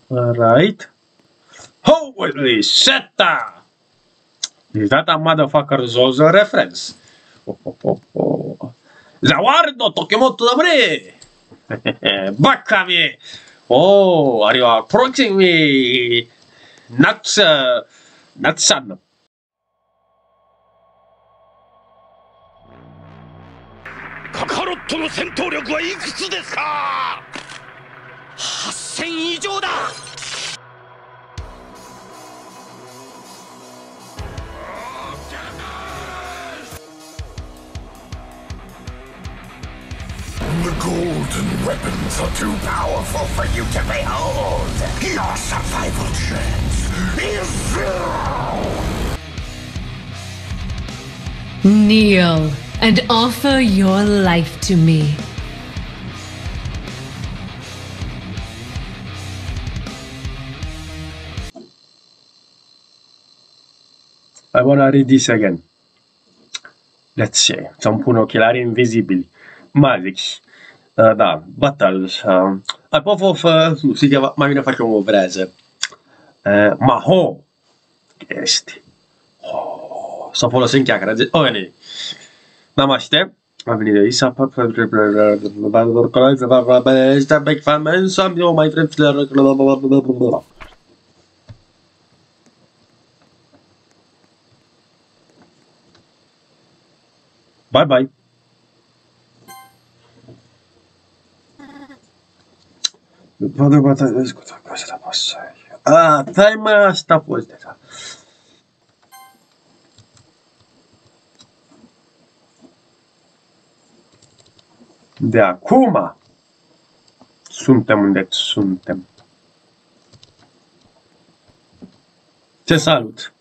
Alright. Holy shit! Is that a motherfucker Zozo reference? Zawardo Tokemoto Dabre! Bakami! Oh, are you approaching me? Natsan. カカロットの戦闘力はいくつですか？8000以上だ。 The golden weapons are too powerful for you to behold. Your survival chance is zero. Kneel and offer your life to me. I wanna read this again. Let's see. Să-mi pun ochelari invisibili. Magici. Da, battles. Apoi of, nu știu că mai bine facem o vreză. Maho. Este. Să folosim chiar. Ok. Namaste. Am venit de aici. Bye bye. Vado a discutere cosa da passare. Ah, time sta fuori. De acum suntem unde suntem. Te salut.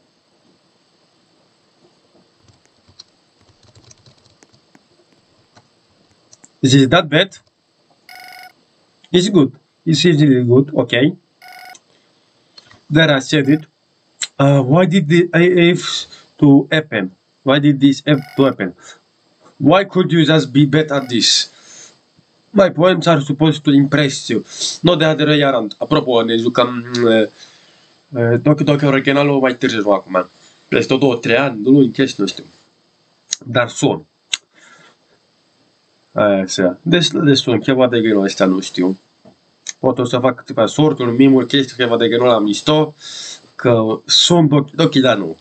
Is that bad? It's good. It's really good. Okay. There I said it. Why did the AF to happen? Why did this have to happen? Why could you just be better at this? My poems are supposed to impress you, not the other way around. Apropo, ne jucăm Doki originalul mai târziu acum. Peste 2-3 ani, nu în chestii, nu știu. Dar sun. Așa. De sun, ceva de genul ăsta, nu știu. Pot o să fac câteva sorturi, mimuri, chestii, ceva de genul la mișto, că sunt Doki, dar nu.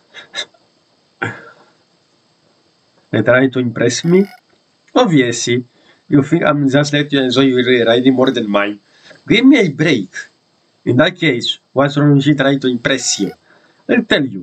They trying to impress me? Obviously. You think I'm just let you enjoy your riding more than mine? Give me a break. In that case, what's wrong with she trying to impress you? I'll tell you.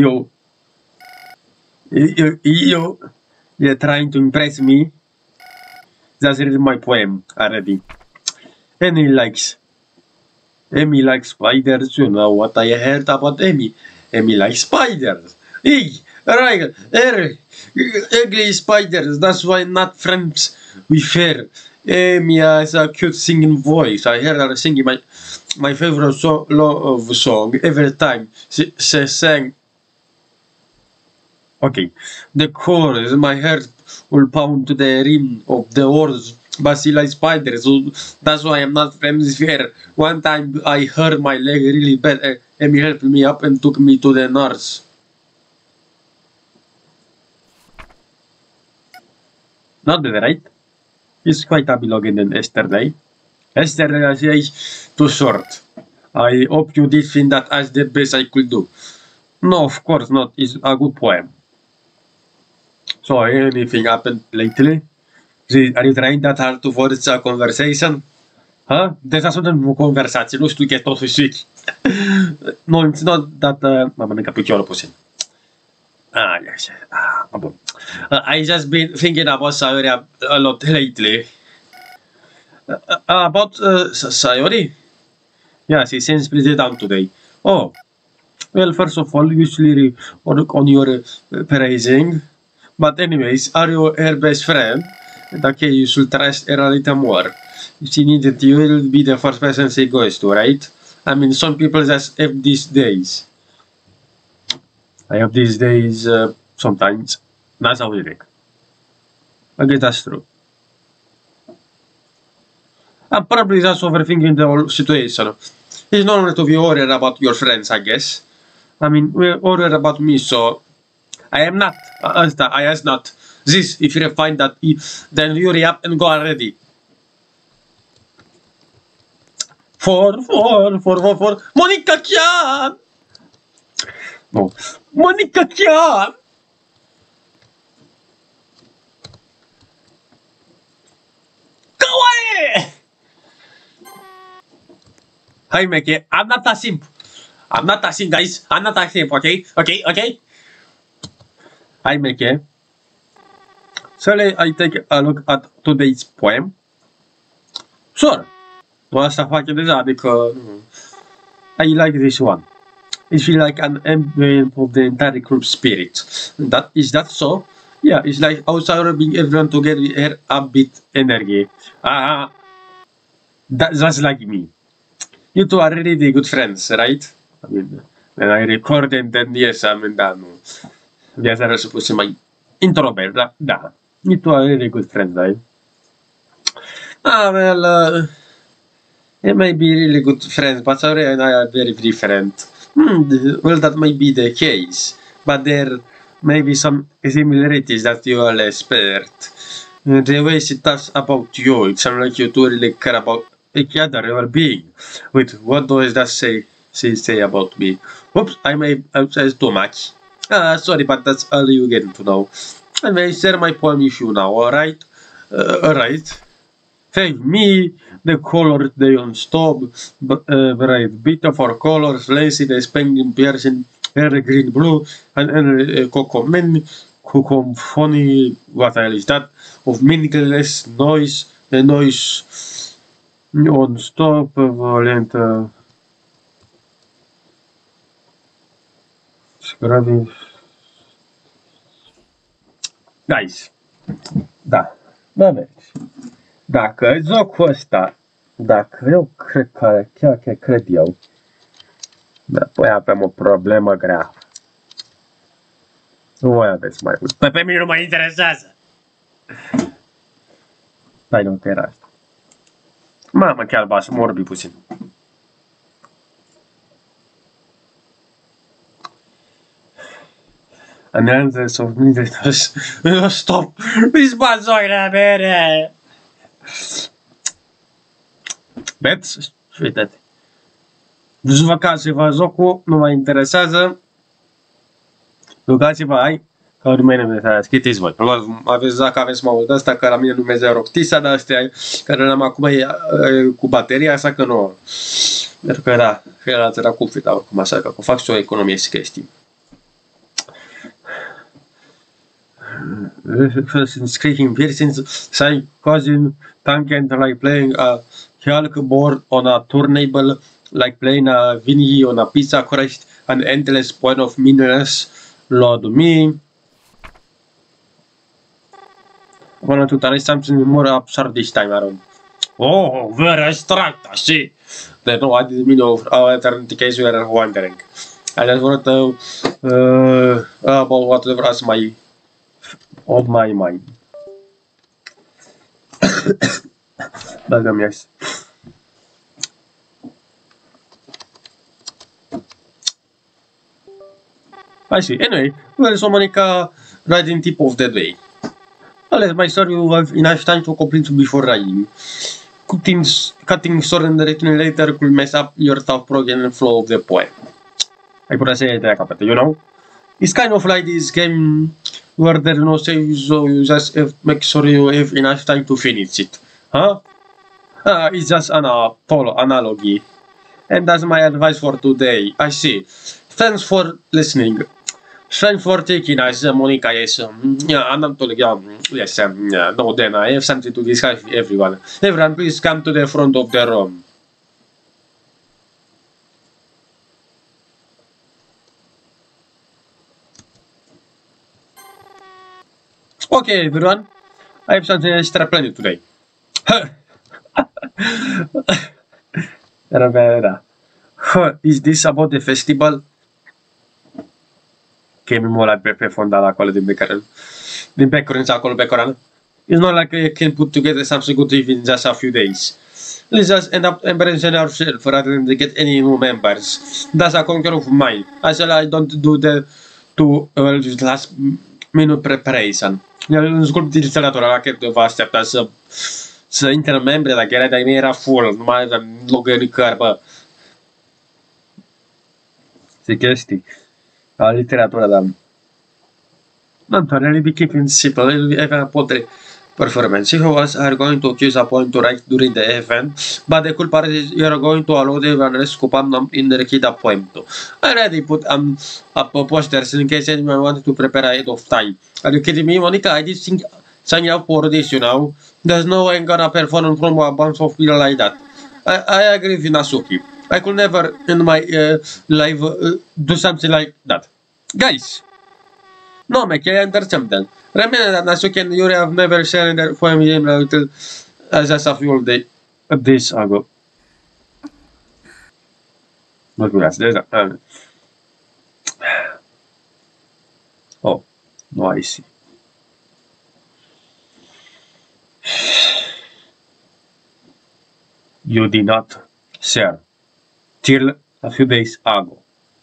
You're trying to impress me? Just read my poem already. Amy likes spiders. You know what I heard about Amy. Amy likes spiders. Hey, right, ugly spiders. That's why I'm not friends with her. Amy has a cute singing voice. I heard her singing my favorite love song every time she sang. Okay, the chorus. My heart will pound to the rim of the words. But she likes spiders, so that's why I'm not friends with her. One time I hurt my leg really bad. Amy helped me up and took me to the nurse. Not that right? It's quite a bit longer than yesterday. Yesterday I say too short. I hope you did think that as the best I could do. No, of course not. It's a good poem. So anything happened lately? Are you trying that hard to force a conversation? Huh? Deja suntem o conversație, nu știu că e tot sweet. No, it's not that... mă mănâncă piciorul puțin. Yes. Bun. I just been thinking about Sayori a lot lately. About Sayori? Yeah, she seems pretty down today. Oh. Well, first of all, usually work on your praising. But anyways, are you her best friend? Okay, you should trust her a little more. If she needed you, will be the first person she goes to, right? I mean, some people just have these days. I have these days sometimes. That's how we think. I guess that's true. I'm probably just overthinking the whole situation. It's normal to be worried about your friends, I guess. I mean, we're worried about me, so I am not. I am not. This, if you find that, then hurry up and go already. For Monica Kyan! No. Monica Kyan! Go away! Hi, Mickey. I'm not a simp. I'm not a simp, guys. I'm not a simp, okay? Okay? Hi, Mickey. Shall I take a look at today's poem? Sure. Nu asta face deja, adică... I like this one. It feels like an emblem of the entire group spirit. Is that so? Yeah, it's like also rubbing everyone together here a bit energy. That's like me. You two are really good friends, right? I mean, when I record and then yes, I mean, da, nu. Viața era supusă mai introvert, da. You two are really good friends, right? Well, it may be really good friends, but Saori and I are very different. Well, that may be the case, but there may be some similarities that you all expert. The way she talks about you, it sounds like you two really care about each other well-being. Wait, what does that say about me? Oops, I may have said too much. Sorry, but that's all you get to know. I may share my poem with you now, alright? Alright. Hey, me, the colors they don't stop, bright bit of our colors, lacy, the spending piercing, air green blue, and cocoa men, cocoa funny, what hell is that? Of meaningless noise, the noise non-stop, violent, Guys, da, mergi. Dacă jocul ăsta, dacă eu cred că, chiar că cred eu, apoi avem o problemă grea. Nu voi aveți mai mult. Pe mine nu mă interesează. Dai, nu, că era asta. Mamă, chiar ba, să morbi puțin. And the answers of needles. Stop! This man's not bere! Veți? Uite-te. Jucați-vă jocul, nu mă interesează. Jucați-vă, hai. Că urmăim de scritiți voi. Aveți dacă aveți mai mult de asta, că la mine nu merge Roctisa, dar astea care l-am acum e cu bateria, așa că nu. Pentru că da, era cu fita oricum, așa că fac și o economie și chestii. Screeching piercings, say causing tangent like playing a Hulk board on a turntable, like playing a Vinny on a pizza crust, an endless point of meaningless. Lord me. I want to try something more absurd this time around. Oh, very abstract, I see. There's no idea the meaning of our eternity case we are wondering. I just want to about whatever as my on my mind. Dacă mi ies. I see. Anyway, well, so Monica riding tip of the day. Unless my story you have enough time to complete before riding. Cutting story and directing later could mess up your thought program and flow of the poem. Ai putea să iei de capete, you know? It's kind of like this game where there no save, so you just have make sure you have enough time to finish it. Huh? It's just an analogy. And that's my advice for today. I see. Thanks for listening. Thanks for taking us, Monica. Yes, I'm not telling you. Yes, no, then I have something to discuss with everyone. Everyone, please come to the front of the room. Okay, everyone. I have something extra planned today. Is this about the festival? Che mi mola pe fondal acolo din background acolo pe coran. It's not like I can put together something good in just a few days. Let's just end up embracing ourselves rather than to get any new members. That's a concern of mine. I don't do the last minute preparation. Un scurt utilizator la care va aștepta să intre în membre, dacă era de-ai mei era full, nu mai aveam loc de nicăieri, bă. Se chestii. La literatura, dar... Not really be keeping simple, even poetry performance. Who are going to choose a point to write during the event, but the cool part is you are going to allow everyone else to come in the key point. I already put up posters in case anyone wanted to prepare ahead of time. Are you kidding me, Monica? I did think sign up for this, you know. There's no way I'm gonna perform from a bunch of people like that. I agree with Nasuki. I could never in my life do something like that. Guys! No, Mike, I understand that. Remember that Nasuki and Yuri have never shared their family until just a few days ago. Look at that. Oh, no, I see. You did not share till a few days ago.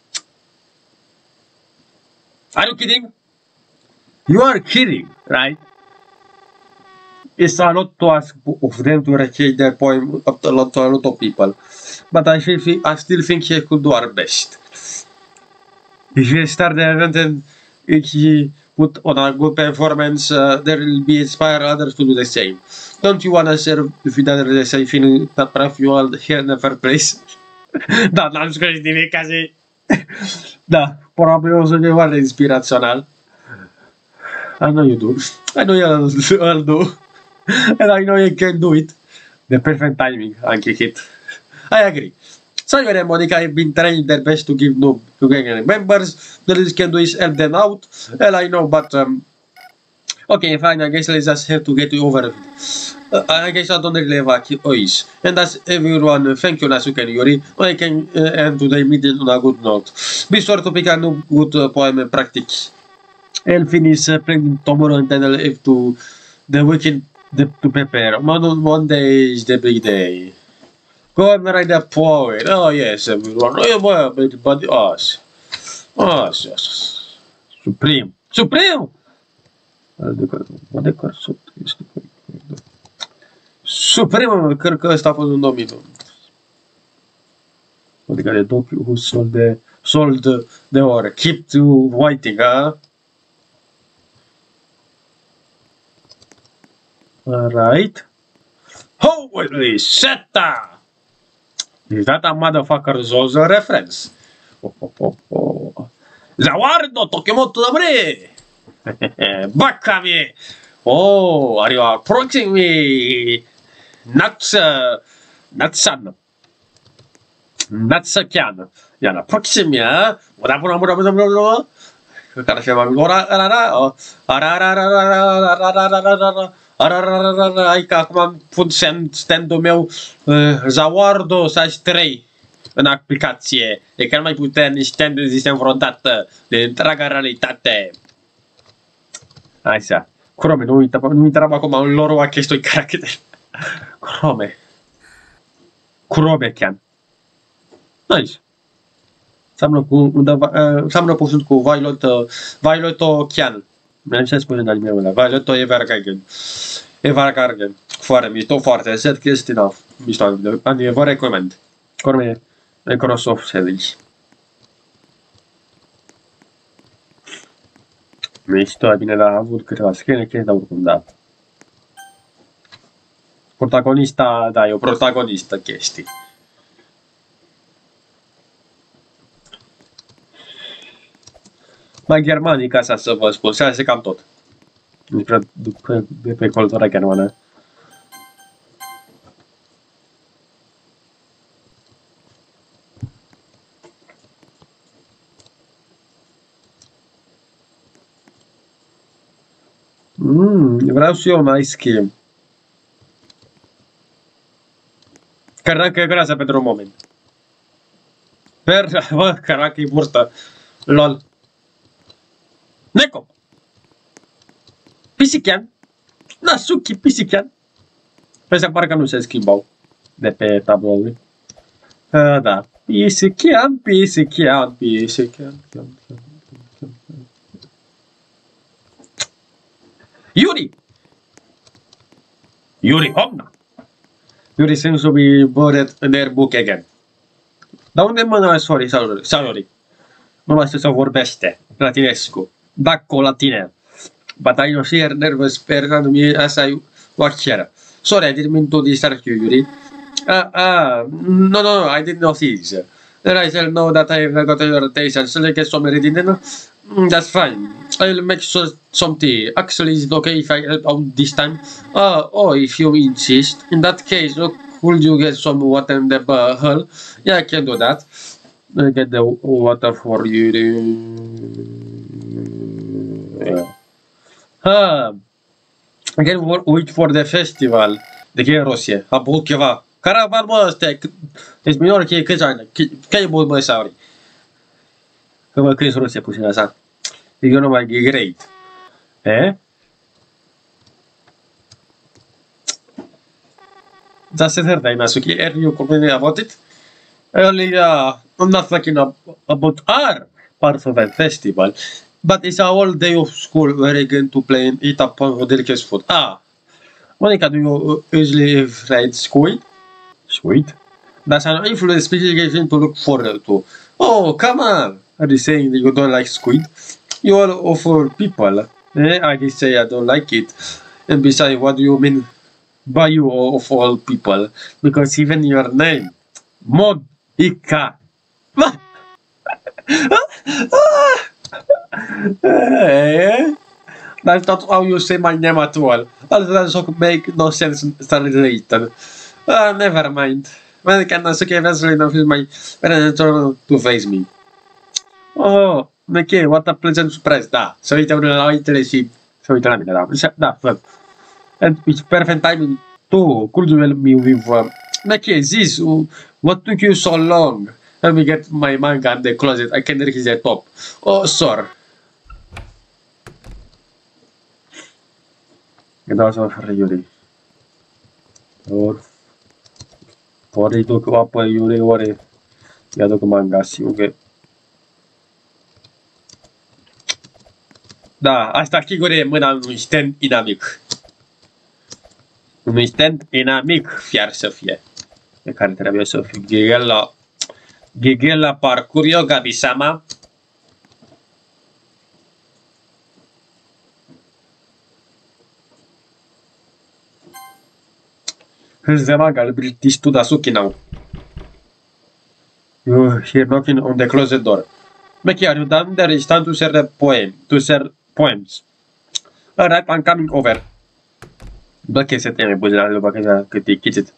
Are you kidding? You are kidding, right? It's a lot to ask of them to recreate their poem to a lot of people, but I still think he could do our best. If he start the event and he put on a good performance, there will be inspire others to do the same. Don't you wanna share with others the same feeling that perhaps you all here in the first place? Da, n-am scris nimic ca zi. Da, probabil o să fie foarte inspirațional. I know you do. I know you'll do. And I know you can do it. The perfect timing, Anki hit. I agree. Simon and Monica have been trying their best to give noob to gang members. The least can do is help them out. Well, I know, but okay, fine. I guess let's just have to get over it. I guess I don't really have a choice. And that's everyone. Thank you, Nasuke and Yuri. I can end today meeting on a good note. Be sure to pick a new good poem and practice. And finish playing tomorrow and then if to the weekend to prepare. Monday is the big day. Go and write a poem. Oh yes, everyone. Oh, but us. Oh, yes. Supreme. Supreme, cred că ăsta a fost un domeniu. Adică de dopi who sold the ore. Keep to waiting, huh? Alright. Holy shit! Is that a motherfucker Zozo reference? Zawardo, Tokemoto Dabre! Bakkami! Oh, are you approaching me? Natsan. Natsakian. You're approaching me, huh? Care se hai că acum pun stand-ul meu Zawardo /3 în aplicație. E că nu mai puternic stand existent vreodată de întreaga realitate. Așa. Crome, nu uităm acum în lore-ul acestui caracter. Crome chiar. Nice. Seamănă puțin cu Violet Chian. Mi-am ce spune în anime-ul ăla. Violet Evergarden. Foarte mișto, foarte set chestii, mișto. Anime, vă recomand. Corme, Microsoft Series. Mișto, bine, dar a avut câteva scene, dar oricum, da. Protagonista, da, e o protagonistă chestii. Mai germanic, asta să vă spun, să se cam tot. De pe cultura germană. Vreau și eu mai schimb. Caraca e groasă pentru un moment. Bă, caraca e burtă. LOL. Neko! Pisikian! Nasuki Pisichean. Ăstea parcă nu se schimbau de pe tabloul. Da. Pisichean. Yuri Homna. Yuri seems to be bored in their book again. Dar unde mă Salori? Nu mai știu să vorbește latinescu. Dacco latine. But I know here nervous per me as I walk here. Sorry, I didn't mean to disturb you, Yuri. No, I didn't know this. I shall know that I got your attention. Shall I get some ready then? That's fine. I'll make some tea. Actually, is it okay if I help out this time? If you insist. In that case, could you get some water in the bowl? Yeah, I can do that. I'll get the water for you. I can wait for the festival. De ce e Rosie? A băut ceva. Caravan, mă, ăsta deci minor că e câți ani? Că e băut, mă, Sauri? Că mă crezi Rosie puțin așa. You know, like, great. Just said that, Nasuki. Are you complaining about it? I'm not talking about our part of the festival, but it's a whole day of school where you're going to play and eat up on delicious food. Monica, do you usually eat squid? Squid? That's an influence specification to look forward to. Oh, come on! Are you saying that you don't like squid? You are awful people. I did say I don't like it. And besides, what do you mean by you of all people? Because even your name, Monica. That's not how you say my name at all. That doesn't make no sense translated. Never mind. Well, can Nasuki eventually enough is my parents to face me. Oh, ok, what a pleasant surprise. Da, să uită unul la uitele și să uită la mine, da. Da, văd. And it's perfect timing too. Could you help me with... Okay, this, what took you so long? Let me get my manga in the closet. I can reach the top. Oh, sorry. Dau să fără Yuri. Ori îi duc apă Yuri, ori îi aduc manga, sigur că... Da, asta sigur e mâna unui stand inamic. Unui stand inamic fiar să fie. Pe care trebuie să fiu Ghigel la parcurio, Gabi-sama. Here's the manga, I'll bring this to Nasuki now. You hear knocking on the closet door. Meki, are you done there? It's time to share the poems. Alright, I'm coming over. Bă, che se teme buzerele după cât e chicit.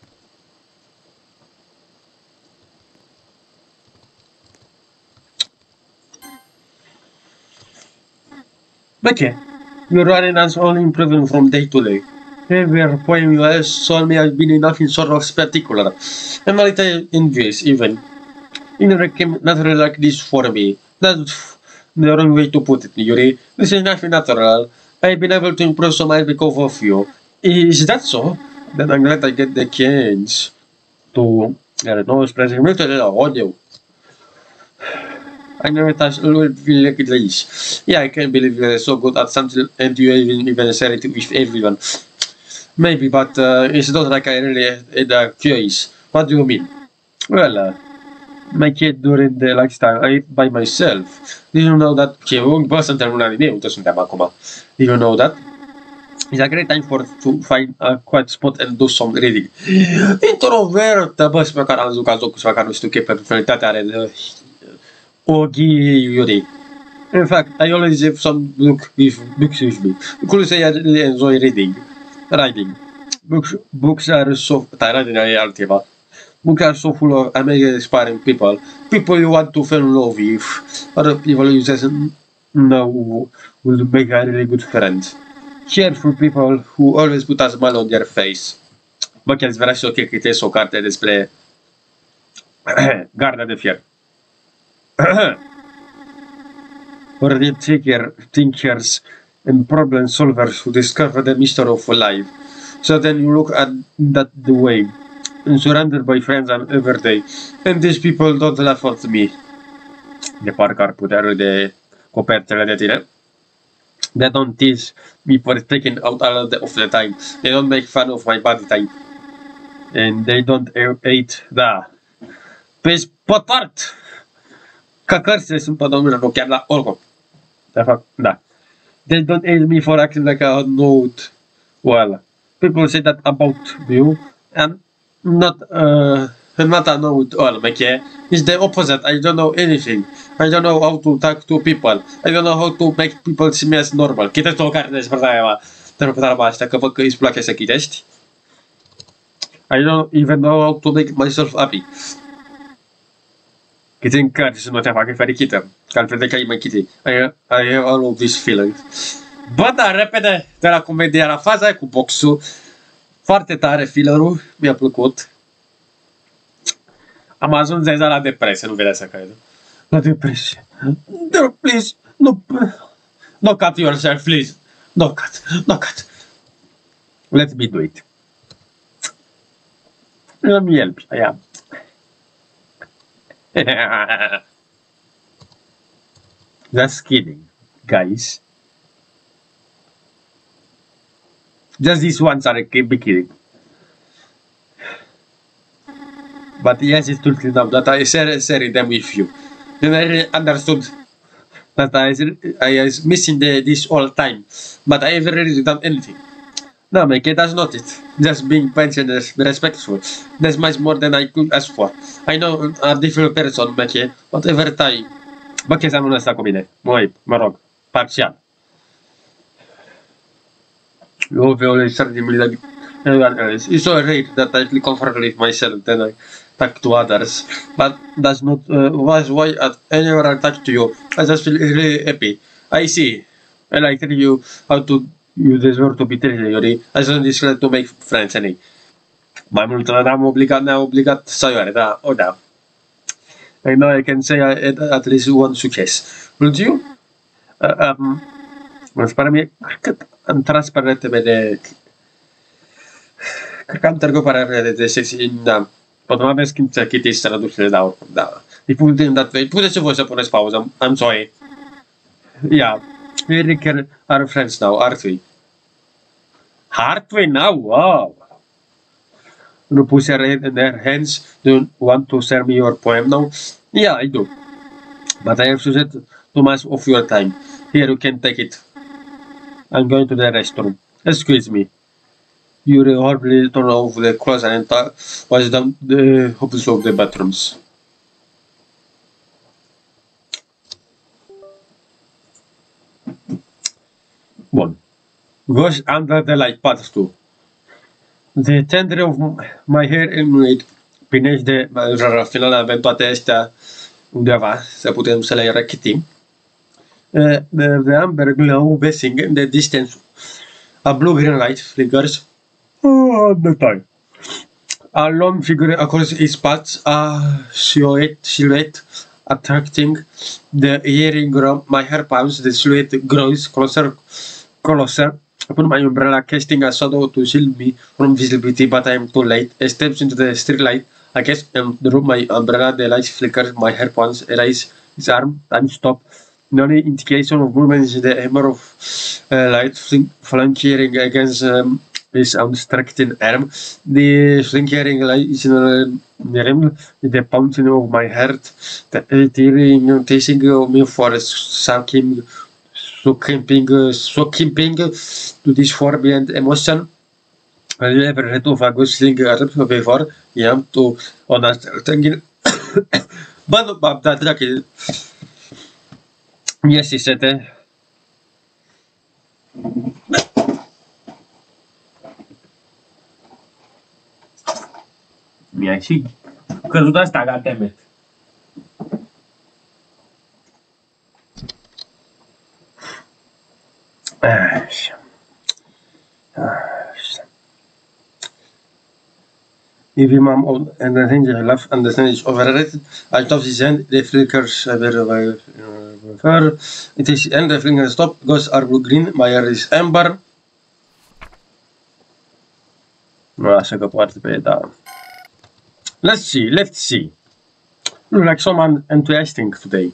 Becky, your running has only improving from day to day. Every poem you have told me has been nothing sort of spectacular. I'm a little envious, even. It never came natural like this for me. That's the wrong way to put it, Yuri. This is nothing natural. I've been able to improve so much because of you. Is that so? Then I'm glad I get the chance to, I don't know, express it audio. I never touched feel like this. Yeah, I can't believe you're so good at something and you even share it with everyone. Maybe, but it's not like I really had a choice. What do you mean? Well, my kid during the lifetime, I ate by myself. Did you know that? Bă, suntem un anime, uite, suntem acum. Did you know that? It's a great time to find a quiet spot and do some reading. Introvertă, bă, și pe care am jucat jocul și pe care nu știu ce personalitate are Ogi Yuri. In fact, I always have some books with me. You could say I really enjoy reading. Books are so... Writing are altceva. Books are so full of amazing, inspiring people. People you want to fall in love with. Other people you just know will make a really good friend. Cheerful people who always put a smile on their face. Bă, chiar-ți vrea și ok că citesc o carte despre Garda de Fier. Or the thinkers and problem solvers who discover the mystery of life. So then you look at that the way, and surrounded by friends every day, and these people don't laugh at me. De parcă ar putea râde copertele de tine. They don't tease me for taking out all of the time. They don't make fun of my body type. And they don't hate, da. Pe pătart! Ca cărțile sunt pe domnule, nu chiar la oricum. De fapt, da. They don't hate me for acting like I know it well. People say that about you, and not I know it all, okay? It's the opposite. I don't know anything. I don't know how to talk to people. I don't know how to make people see me as normal. Chitești o carte despre aia, te rog asta, că văd că îți place să chitești. I don't even know how to make myself happy. Chiti în carte să nu te facă fericită, că altfel de că ai mai chiti. I have all of these feelings. Bă, da, repede, de la comedia la faza aia cu boxul. Foarte tare fillerul, mi-a plăcut. Am ajuns deja la depresie, nu vedeți să cred. La depresie. No, please, no cut yourself, please. No cut. Let me do it. Let me help you, yeah. Just kidding, guys. Just these ones are be kidding. But yes, it's totally enough that I share them with you. Then I understood that I was missing this all time, but I haven't really done anything. No, Mickey, that's not it. Just being patient and respectful. That's much more than I could ask for. I know I'm a different person, Mickey, but every time... Bă, chestia nu ăsta cu mine. Mă rog, parțial. You always started me like everyone else. It's so rare that I feel comfortable with myself than I talk to others. But that's not why whenever I talk to you, I just feel really happy. I see. And I tell you how to you deserve to be treated, Yuri. I just decided to make friends, any. Mai mult ne-am obligat să ioare, da, da. I know I can say I had at least one success. Would you? Mă pare mie, cred că am tras pe retele de... Cred că am trecut pe retele de sexy, da. Poate mai aveți când să chitiți traducerile, da, oricum, da. Puteți voi să puneți pauză, I'm sorry. Yeah, we really are friends now, aren't we? Aren't we now? Wow! You put your head in their hands. Do you want to share me your poem now? Yeah, I do. But I have to set too much of your time. Here, you can take it. I'm going to the restroom. Excuse me. You horribly turn off the closet and was down the hopes of the bathrooms. Bun. Goes under the light path too. The tender of my hair emulate prinești de la final avem toate astea undeva să putem să le rechitim. The amber glow basing in the distance. A blue-green light flickers all the time. A long figure across its path, a silhouette attracting the hearing grow. My hair pounds, the silhouette grows closer. I put my umbrella, casting a shadow to shield me from visibility, but I am too late. I steps into the street light. I guess drop my umbrella, the light flickers, my hair pounds, rise his arm, time stop. The only indication of movement is the hammer of light flanking against his unstructured arm. The flanking light is in the rim, the pounding of my heart, the tearing, tasting of me for sucking to this forbidden emotion. I never had of a ghostling before. I am to understand. But that lucky. Yes, he said. Mi-a și căzut asta, goddammit. If your mom understands your love, understands is overrated, I love this end, the flickers are very Fur. It is end the finger stop. Ghosts are blue green. My hair is amber. Nu așa că poate pe da. Let's see. You look like someone enthusiastic today.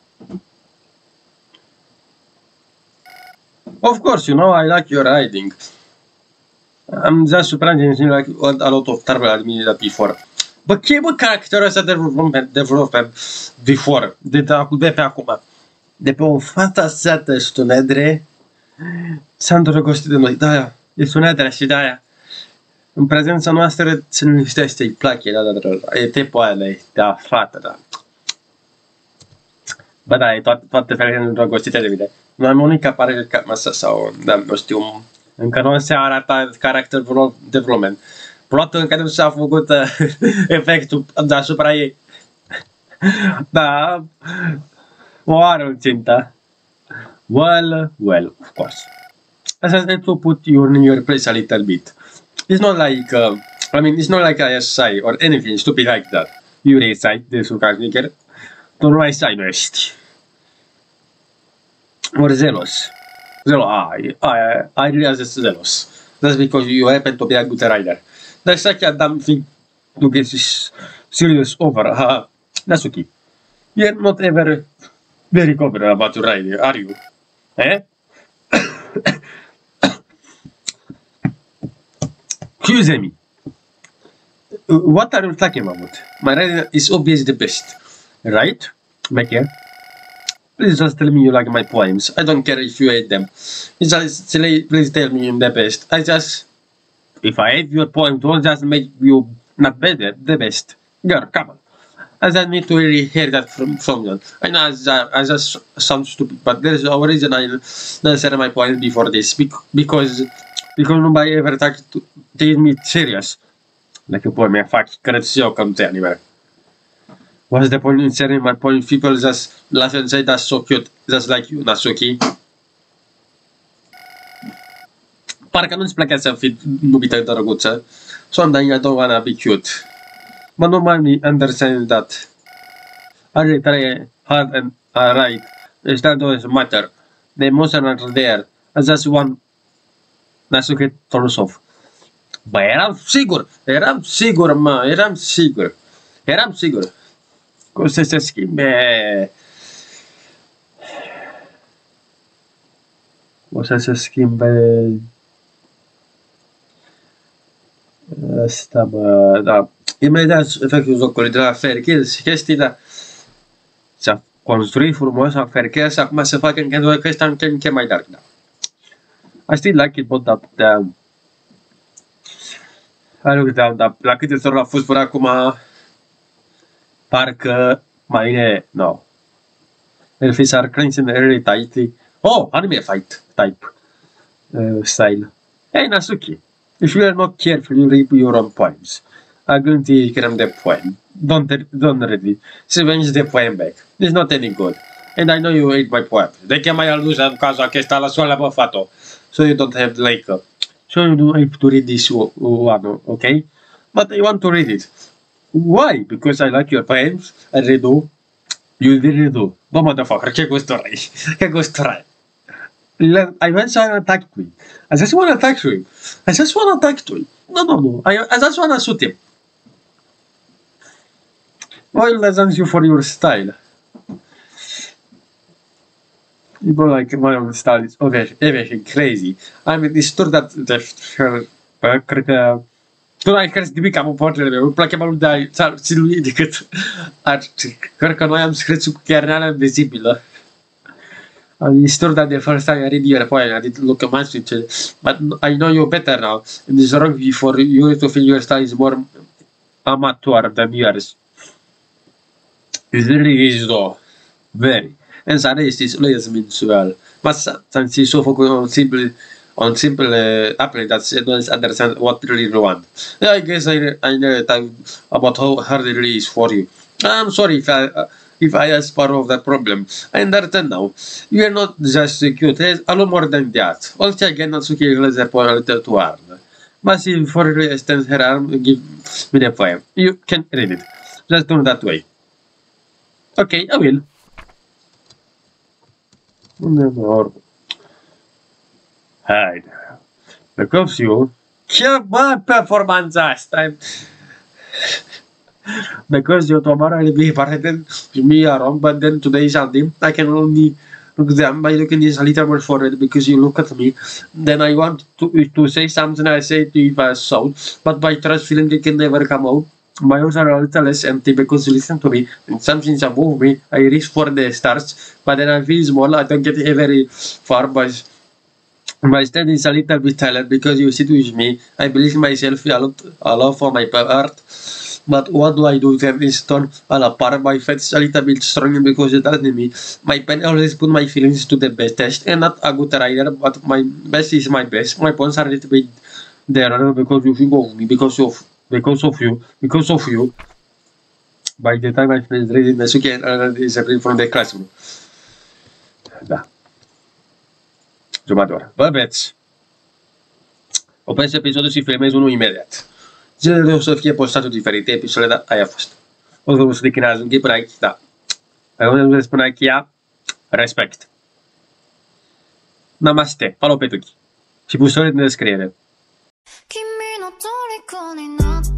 Of course, you know I like your riding. I'm just surprised you like a lot of trouble at me that before. But ce bă caracterul ăsta development before, de pe acum. De pe o fată sată și tunedre, s-a îndrăgostit de noi, de-aia, e tunedrea și de-aia. În prezența noastră se liniștește, îi place, e tipul ăla de fată, da. Bă, da, e toate femeile îndrăgostite de mine. Nu am unica pare ca masă sau, da, nu știu, încă nu se arată character development. Probabil încă nu s-a făcut efectul deasupra ei. Da, o are o țintă. Well, of course. As I said to put you in your place a little bit. It's not like, it's not like I say or anything stupid like that. You recite the Sukarniker. Don't write say no ești. Or zealous. I realize it's zealous. That's because you happen to be a good rider. That's such a damn thing to get serious over. That's okay. You're not ever very confident about your riding, are you? Eh? Excuse me. What are you talking about? My riding is obviously the best, right? Back here. Please just tell me you like my poems. I don't care if you hate them. Please tell me you're the best. If I hate your poem, don't just make you not better, the best. Girl, come on. I just need to really hear that from you. I know I just sound stupid, but there's a reason I said my poem before this. Because nobody ever take me serious. Like a poem, I fac, cred și eu că nu te anime. What's the point in sharing my point? People just laugh and say that's so cute, just like you, Natsuki. Parcă nu-ți plăcea să fii numită drăguță. Sometimes I don't wanna be cute. But nobody understands that. I really try hard and right. It doesn't matter. The emotions are there. I just want Natsuki turns off. Bă, eram sigur, mă, eram sigur. Cum să se schimbe. O să se schimbe. Asta, bă, da. Imediat efectul jocului de la Fairkills și chestii, da. S-a construit frumos la Fairkills, acum se fac încă ăsta încă mai dark, da. I still like it, but la câte ori a fost până acum, parcă mai e, no. If it's are cleansing really tightly. Oh, anime fight type style. Hey, Natsuki, if you are not careful, you reap your own poems. I'm going to create the poem. Don't read it. Revenge the poem back. It's not any good. And I know you hate my poem. De ce mai alus în cazul acesta la soală, bă, fato? So you don't have like so you don't have to read this one, okay? But I want to read it. Why? Because I like your poems. I redo. You really do. Bă, motherfucker, ce gustorai? Che gustorai? I want to attack you. I just want to attack you. No. I just want to shoot him. Well, thank you for your style. People like my own style is everything crazy. I mean, it's true that cred că tu n-ai crezi nimic am în portele meu. Îmi place mai mult de a ținui decât cred că noi am scris cu chiarneală invizibilă. It's true that the first time I read your poem, I didn't look at my picture, but I know you better now. And it's wrong for you to feel your style is more amateur than yours. It really is though. Very. And Saris is always means well. But since he's so focused on simple apply that doesn't understand what really you want. I guess I know about how hard it really is for you. I'm sorry if I ask part of the problem. I understand now. You are not just cute, there's a lot more than that. Also again, Natsuki is a little too hard. But if for extends her arm, give me the poem. You can read it. Just do it that way. Okay, I will. Uneori. Haide. Because you... Ce, bă, performanța asta? Because you tomorrow will be parted me around, but then today is Sunday. I can only look them by looking is a little more forward because you look at me. Then I want to say something I say to you as sound, but by trust feeling it can never come out. My ears are a little less empty because you listen to me. And something's above me. I reach for the stars, but then I feel small. I don't get very far by standing a little bit silent because you sit with me. I believe myself a lot for my part. But what do I do then is turn all apart. My faith is a little bit stronger because you tell me. My pen always put my feelings to the best test, and not a good writer, but my best is my best. My points are a little bit there because you think of me, because of you. By the time I finish reading the suki and disappear from the classroom. Da. Jumătate oră. Băbeți! Opresc episodul și filmez unul imediat. Zilele o să fie postate diferite episoade, dar aia a fost. O să vă să declinează un până aici, da. Dacă spune aici, respect. Namaste, follow pe tuchi. Și pus în descriere.